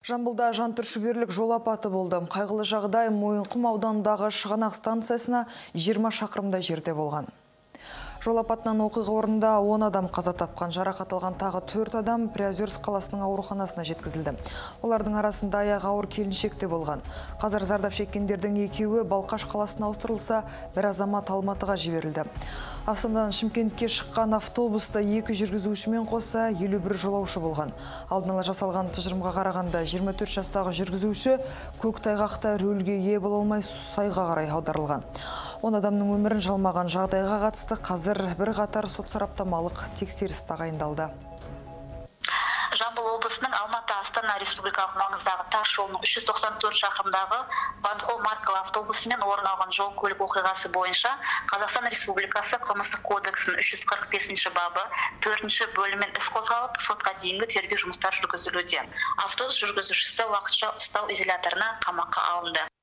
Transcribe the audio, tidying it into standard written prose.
Жамбылда жантүршігерлік жол апаты болды. Қайғылы жағдай Мойынқұм ауданындағы Шығанақ станциясына 20 шақырымда жерде болған. Жол апатынан оқиға орнында 10 адам қаза тапқан, жарақат алған тағы 4 адам Приозерск қаласының ауруханасына жеткізілді. Олардың арасында аяғы ауыр келіншек те болған. Қазір зардап шеккендердің екеуі Балқаш қаласына ауыстырылса, бір азамат Алматыға жіберілді. Астанадан Шымкентке шыққан автобуста 2 жүргізушімен қоса 51 жолаушы болған. Алдын ала жасалған тұжырымға қарағанда 24 жастағы жүргізуші көктайғақта рөлге ие бола алмай сайға қарай аударылған. 10 адамның өмірін жалмаған жағдайға қатысты қазір бірқатар сот сараптамалық тексеріс тағайындалды. Жамбыл облысының Алматы-Астана республикалық маңыздағы тас жолының 394 шақырымдағы Банхол маркалы автобусымен орын алған жол көлік оқиғасы бойынша Қазақстан Республикасы қылмыстық кодексінің 345 бабы 4 бөліммен іс қозғалып, сотқа дейінгі тергеу жұмыстар жүргізілуде. Автобус жүргізушісі уақытша ұстау изоляторына қамаққа алынды.